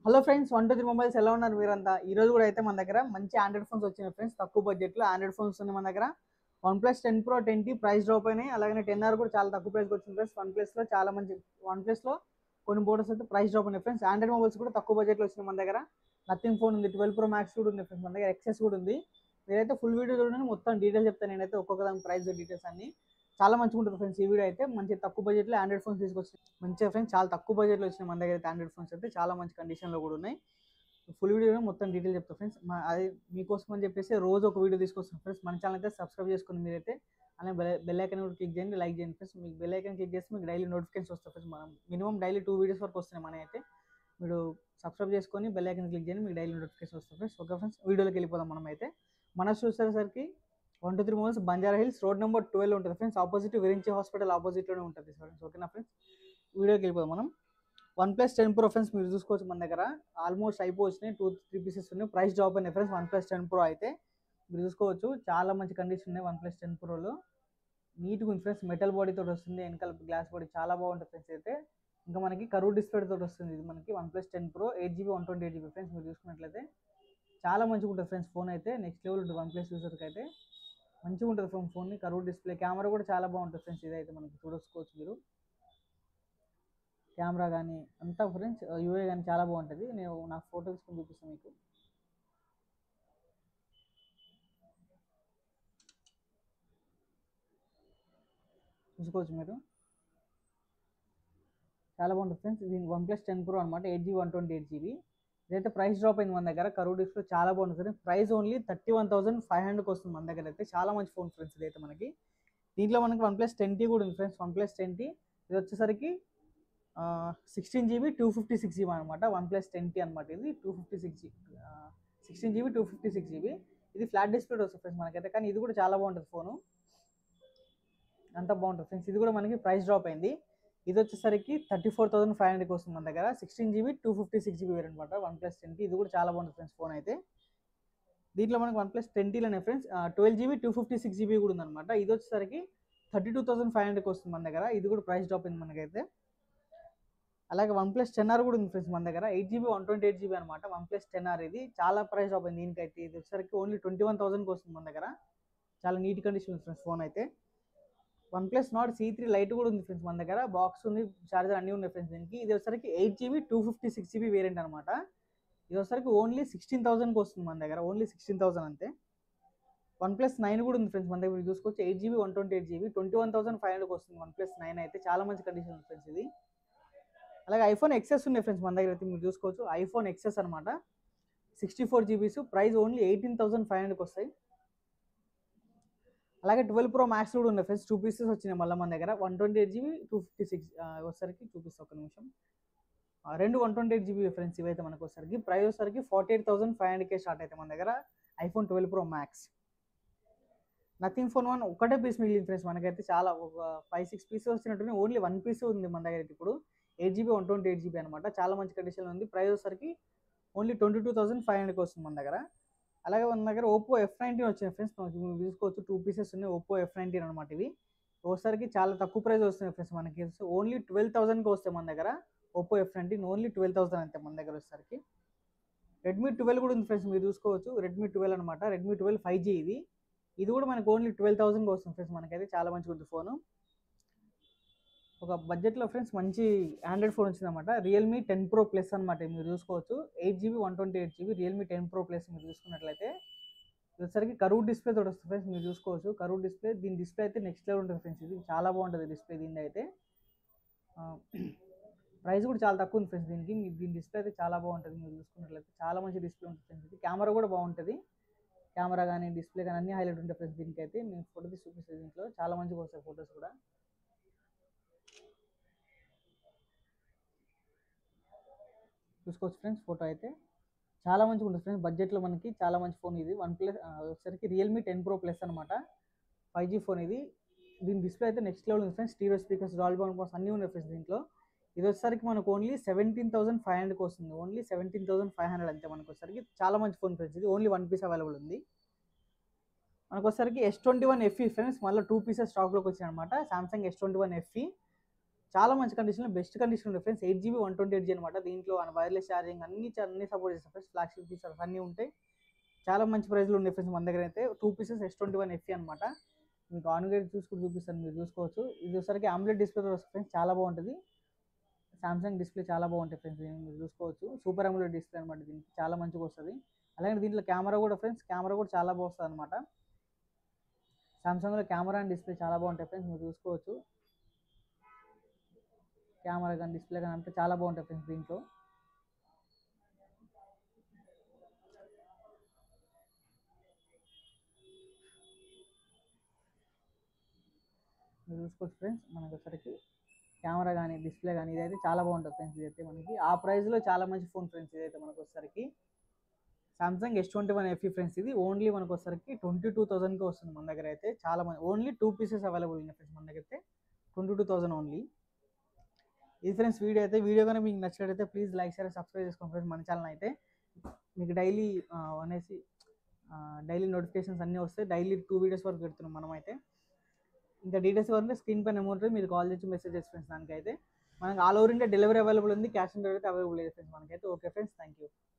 Hello friends, 123 mobiles ఎలా ఉన్నారు మీరంతా? ఈ రోజు కూడా అయితే మన దగ్గర మంచి ఆండ్రాయిడ్ ఫోన్స్ వచ్చినాయి ఫ్రెండ్స్. తక్కువ బడ్జెట్లో ఆండ్రాయిడ్ ఫోన్స్ ఉన్నాయి మన దగ్గర. OnePlus 10 Pro 10T price drop అయినాయి. అలాగే 10R కూడా చాలా తక్కువ ప్రైస్కి వచ్చింది ఫ్రెండ్స్. OnePlusలో చాలా మంచి OnePlusలో కొన్ని మోడల్స్ అయితే ప్రైస్ డ్రాప్ ఉన్నాయి ఫ్రెండ్స్. ఆండ్రాయిడ్ మొబైల్స్ కూడా తక్కువ బడ్జెట్లో వచ్చినాయి మన దగ్గర. నథింగ్ ఫోన్ ఉంది, 12 Pro Max కూడా ఉంది ఫ్రెండ్స్ మన దగ్గర. XS కూడా ఉంది. మీరైతే ఫుల్ వీడియో చూడండి, మొత్తం డీటెయిల్స్ చెప్తాను నేనైతే, ఒక్కొక్క దాని ప్రైస్ డీటెయిల్స్ అన్ని. చాలా మంచిగా ఉంటుంది ఫ్రెండ్స్. ఈ వీడియో అయితే మంచి తక్కువ బడ్జెట్లో ఆండ్రాయిడ్ ఫోన్స్ తీసుకొచ్చి మంచిగా ఫ్రెండ్స్, చాలా తక్కువ బడ్జెట్లో వచ్చినాయి మన దగ్గర అయితే ఆండ్రాయిడ్ ఫోన్స్ అయితే. చాలా మంచి కండిషన్లో కూడా ఉన్నాయి. ఫుల్ వీడియో మొత్తం డీటెయిల్ చెప్తాను ఫ్రెండ్స్. అది మీకోసం అని చెప్పేసి రోజు ఒక వీడియో తీసుకొస్తాను ఫ్రెండ్స్. మన ఛానల్ అయితే సబ్స్క్రైబ్ చేసుకుని మీరైతే అలాగే బెల్ ఐకాన్ కూడా క్లిక్ చేయండి, లైక్ చేయండి ఫ్రెండ్స్. మీకు బెల్ ఐకాన్ క్లిక్ చేస్తే మీకు డైలీ నోటిఫికేషన్స్ వస్తాయి ఫ్రెండ్స్. మనం మినిమం డైలీ 2 వీడియోస్ వరకు వస్తున్నాయి మన అయితే. మీరు సబ్స్క్రైబ్ చేసుకొని బెల్ ఐకాన్ క్లిక్ చేయండి, మీకు డైలీ నోటిఫికేషన్ వస్తాయి ఫ్రెండ్స్. ఓకే ఫ్రెండ్స్, వీడియోలోకి వెళ్ళిపోదాం మనం అయితే. మన చూసేసరికి 123 mobiles Banjara Hills road number 12 ఉంటుంది ఫ్రెండ్స్. ఆపోజిట్ విరించి హాస్పిటల్ ఆపోజిట్లోనే ఉంటుంది ఫ్రెండ్స్. ఓకేనా ఫ్రెండ్స్, వీడియోకి వెళ్ళిపోదాం మనం. OnePlus 10 Pro ఫ్రెండ్స్ మీరు చూసుకోవచ్చు మన దగ్గర. ఆల్మోస్ట్ అయిపోవచ్చినాయి, 2-3 పీసెస్ ఉన్నాయి. ప్రైస్ డ్రాప్ అయినాయి ఫ్రెండ్స్. OnePlus 10 Pro అయితే మీరు చూసుకోవచ్చు, చాలా మంచి కండిషన్ ఉన్నాయి OnePlus 10 Proలో. నీట్గా ఉంది ఫ్రెండ్స్. మెటల్ బాడీ తోటి వస్తుంది, వెనకాల గ్లాస్ బాడీ చాలా బాగుంటుంది ఫ్రెండ్స్ అయితే. ఇంకా మనకి కర్వ్ డిస్ప్లే తోటి వస్తుంది ఇది మనకి OnePlus 10 Pro 8GB 128GB friends. మీరు చూసుకున్నట్లయితే చాలా మంచిగా ఉంటుంది ఫ్రెండ్స్. ఫోన్ అయితే నెక్స్ట్ లెవెల్ ఉంటుంది OnePlus యూజర్కి అయితే. మంచిగా ఉంటుంది ఫోన్ కర్వ్ డిస్ప్లే, కెమెరా కూడా చాలా బాగుంటుంది ఫ్రెండ్స్. ఇదైతే మనకి చూసుకోవచ్చు మీరు. కెమెరా కానీ అంతా ఫ్రెండ్స్, యూఏ కానీ చాలా బాగుంటుంది. నేను నా ఫోటో తీసుకొని చూపిస్తాను మీకు. చూసుకోవచ్చు మీరు, చాలా బాగుంటుంది ఫ్రెండ్స్. ఇది OnePlus 10 Pro అనమాట, 8GB 128GB. ఇదైతే ప్రైస్ డ్రాప్ అయింది మన దగ్గర. కర్వ్ డిస్ప్లే చాలా బాగుంటుంది ఫ్రెండ్స్. ప్రైస్ ఓన్లీ 31,500కి వస్తుంది మన దగ్గర అయితే. చాలా మంచి ఫోన్ ఫ్రెండ్స్ ఇదైతే మనకి. దీంట్లో మనకి OnePlus 10T కూడా ఉంది ఫ్రెండ్స్. OnePlus 10T ఇది వచ్చేసరికి 16GB 256GB అనమాట. OnePlus 10T అనమాట ఇది. 16GB 256GB. ఇది ఫ్లాట్ డిస్ప్లే వస్తుంది ఫ్రెండ్స్ మనకైతే. కానీ ఇది కూడా చాలా బాగుంటుంది ఫోను, అంత బాగుంటుంది ఫ్రెండ్స్. ఇది కూడా మనకి ప్రైస్ డ్రాప్ అయింది. ఇది వచ్చేసరికి 34,500కి వస్తుంది మన దగ్గర. 16GB 256GB అనమాట OnePlus 10T. ఇది కూడా చాలా బాగుంటుంది ఫ్రెండ్స్ ఫోన్ అయితే. దీంట్లో మనకి OnePlus 10Tలోనే ఫ్రెండ్స్ 12GB 256GB కూడా ఉందన్నమాట. ఇది వచ్చేసరికి 32,500కి వస్తుంది మన దగ్గర. ఇది కూడా ప్రైస్ డ్రాప్ అయింది మనకైతే. అలాగే OnePlus 10R కూడా ఉంది ఫ్రెండ్స్ మన దగ్గర. 8GB 128GB అనమాట OnePlus 10R. ఇది చాలా ప్రైస్ డ్రాప్ అయింది దీనికైతే. ఇది వచ్చేసరికి ఓన్లీ 21,000కి వస్తుంది మన దగ్గర. చాలా నీట్ కండిషన్ ఉంది ఫ్రెండ్స్ ఫోన్ అయితే. OnePlus Nord C3 Lite కూడా ఉంది ఫ్రెండ్స్ మన దగ్గర. బాక్స్ ఉంది, చార్జర్ అన్నీ ఉన్నాయి ఫ్రెండ్స్ దీనికి. ఇది వచ్చేసరికి 8GB 256GB వేరియంట్ అనమాట. ఇది వచ్చేసరికి ఓన్లీ 16,000కి వస్తుంది మన దగ్గర. ఓన్లీ 16,000 అంతే. OnePlus 9 కూడా ఉంది ఫ్రెండ్స్ మన దగ్గర. మీరు చూసుకోవచ్చు, 8GB 128GB 21,500కి వస్తుంది OnePlus 9 అయితే. చాలా మంచి కండిషన్ ఉంది ఫ్రెండ్స్ ఇది. అలాగే iPhone XS ఉన్నాయి ఫ్రెండ్స్ మన దగ్గర అయితే. మీరు చూసుకోవచ్చు, iPhone XS అనమాట. 64GB, ప్రైస్ ఓన్లీ 18,500కి వస్తాయి. అలాగే 12 Pro Max కూడా ఉన్నాయి ఫ్రెండ్స్. 2 పీసెస్ వచ్చినాయి మళ్ళీ మన దగ్గర. 128GB 256 వచ్చేసరికి చూపిస్తాను ఒక నిమిషం. రెండు 128GB ఫ్రెండ్స్ ఇవైతే మనకు వచ్చేసరికి. ప్రైస్ వచ్చేసరికి 48,500కే స్టార్ట్ అయితే మన దగ్గర iPhone 12 Pro Max. Nothing phone 1 ఒకటే పీస్ మిగిలింది ఫ్రెండ్స్ మనకైతే. చాలా ఒక 5-6 పీసెస్ వచ్చినట్టు, ఓన్లీ 1 పీస్ ఉంది మన దగ్గర ఇప్పుడు. 8GB 128GB అనమాట. చాలా మంచి కండిషన్లో ఉంది. ప్రైస్ వచ్చేసరికి ఓన్లీ 22,500కి వస్తుంది మన దగ్గర. అలాగే మన దగ్గర Oppo F19 వచ్చింది ఫ్రెండ్స్. చూసుకోవచ్చు, 2 పీసెస్ ఉన్నాయి Oppo F19 అనమాట. ఇవి ఒకసారికి చాలా తక్కువ ప్రైస్ వస్తున్నాయి ఫ్రెండ్స్ మనకి. ఓన్లీ 12,000కి వస్తాయి మన దగ్గర Oppo F19. ఓన్లీ 12,000 అంతే మన దగ్గర వచ్చేసరికి. Redmi 12 కూడా ఉంది ఫ్రెండ్స్. మీరు చూసుకోవచ్చు, Redmi 12 అనమాట. Redmi 12 5G ఇది. ఇది కూడా మనకు ఓన్లీ 12,000కి వస్తుంది ఫ్రెండ్స్ మనకైతే. చాలా మంచిగా ఉంది ఫోను. ఒక బడ్జెట్లో ఫ్రెండ్స్ మంచి ఆండ్రాయిడ్ ఫోన్ వచ్చింది అనమాట. Realme 10 Pro Plus అనమాట. మీరు చూసుకోవచ్చు, 8GB 128GB Realme 10 Pro Plus మీరు చూసుకున్నట్లయితే. వచ్చేసరికి కర్వ్ డిస్ప్లే తోటి వస్తుంది ఫ్రెండ్స్. మీరు చూసుకోవచ్చు, కర్వ్ డిస్ప్లే. దీని డిస్ప్లే అయితే నెక్స్ట్ లెవెల్ ఉంటుంది ఫ్రెండ్స్. ఇది చాలా బాగుంటుంది డిస్ప్లే దీని అయితే. ప్రైస్ కూడా చాలా తక్కువ ఉంది ఫ్రెండ్స్ దీనికి. దీని డిస్ప్లే అయితే చాలా బాగుంటుంది. మీరు చూసుకున్నట్లయితే చాలా మంచి డిస్ప్లే ఉంటుంది ఫ్రెండ్స్. ఇది కెమెరా కూడా బాగుంటుంది. కెమెరా కానీ డిస్ప్లే కానీ అన్ని హైలైట్ ఉంటాయి ఫ్రెండ్స్ దీనికి అయితే. నేను ఫోటో తీసి చూపిస్తాను. దీంట్లో చాలా మంచిగా వస్తాయి ఫొటోస్ కూడా. చూసుకోవచ్చు ఫ్రెండ్స్, ఫోటో అయితే చాలా మంచిగా ఉంటుంది ఫ్రెండ్స్. బడ్జెట్లో మనకి చాలా మంచి ఫోన్ ఇది. OnePlus వచ్చేసరికి Realme 10 Pro Plus అనమాట. 5G ఫోన్ ఇది. దీని డిస్ప్లే అయితే నెక్స్ట్ లెవెల్ ఉంది friends. Stereo speakers, Dolby Atmos అన్నీ ఉన్నాయి ఫ్రెండ్స్ దీంట్లో. ఇది వచ్చేసరికి మనకు ఓన్లీ 17,500కి వస్తుంది. ఓన్లీ 17,500 అంతే మనకు వచ్చేసరికి. చాలా మంచి ఫోన్ ఫ్రెండ్స్ ఇది. ఓన్లీ 1 పీస్ అవైలబుల్ ఉంది మనకు వచ్చేసరికి. S21 FE ఫ్రెండ్స్, మళ్ళీ 2 పీసెస్ స్టాక్లోకి వచ్చాయి అనమాట. Samsung S21 FE చాలా మంచి కండిషన్లో బెస్ట్ కండిషన్ ఉంది ఫ్రెండ్స్. 8GB 128G అనమాట. దీంట్లో వైర్లెస్ ఛార్జింగ్ అన్ని సపోర్ట్ చేస్తాం ఫ్రెండ్స్. ఫ్లాగ్షిప్ ఫీచర్స్ అన్నీ ఉంటాయి. చాలా మంచి ప్రైస్లో ఉన్నాయి ఫ్రెండ్స్ మన దగ్గర అయితే. 2 పీసెస్ S21 FE అనమాట. మీకు ఆన్ గేట్ చూసుకుంటూ చూపిస్తాను, మీరు చూసుకోవచ్చు. ఇది వచ్చరికి AMOLED డిస్ప్లే వస్తుంది ఫ్రెండ్స్, చాలా బాగుంటుంది. సామ్సంగ్ డిస్ప్లే చాలా బాగుంటుంది ఫ్రెండ్స్, మీరు చూసుకోవచ్చు. సూపర్ AMOLED డిస్ప్లే అనమాట, దీనికి చాలా మంచిగా వస్తుంది. అలాగే దీంట్లో కెమెరా కూడా ఫ్రెండ్స్, కెమెరా కూడా చాలా బాగుంటుంది అనమాట. సామ్సంగ్లో కెమెరా అండ్ డిస్ప్లే చాలా బాగుంటాయి ఫ్రెండ్స్, మీరు చూసుకోవచ్చు. కెమెరా కానీ డిస్ప్లే కానీ అంతా చాలా బాగుంటాయి ఫ్రెండ్స్ దీంట్లో. మీరు చూసుకోవచ్చు ఫ్రెండ్స్, మనకు వచ్చరికి కెమెరా కానీ డిస్ప్లే కానీ ఇదైతే చాలా బాగుంటుంది ఫ్రెండ్స్. ఇదైతే మనకి ఆ ప్రైస్లో చాలా మంచి ఫోన్ ఫ్రెండ్స్. ఇదైతే మనకు వచ్చరికి సామ్సంగ్ S21 FE ఫ్రెండ్స్. ఇది ఓన్లీ మనకు వచ్చరికి 22,000కి వస్తుంది మన దగ్గర అయితే. చాలా మంది ఓన్లీ 2 పీసెస్ అవైలబుల్ ఉన్నాయి ఫ్రెండ్స్ మన దగ్గర అయితే. 22,000 ఓన్లీ. ఇది ఫ్రెండ్స్ వీడియో అయితే. వీడియో కానీ మీకు నచ్చినట్లయితే ప్లీజ్ లైక్ షేర్ సబ్స్క్రైబ్ చేసుకోండి ఫ్రెండ్స్ మన ఛానల్ అయితే. మీకు డైలీ నోటిఫికేషన్స్ అన్నీ వస్తాయి. డైలీ 2 వీడియోస్ వరకు పెడుతున్నాం మనం అయితే. ఇంకా డీటెయిల్స్ కావాలంటే స్క్రీన్ పైన అమౌంట్ మీరు కాల్ చేసి మెసేజ్ చేసి ఫ్రెండ్స్. దానికైతే మనకి all over India delivery available ఉంది. క్యాష్ ఆన్ డెలివరీ అవైలబుల్ లేదు ఫ్రెండ్స్ మనకైతే. Okay friends, thank you.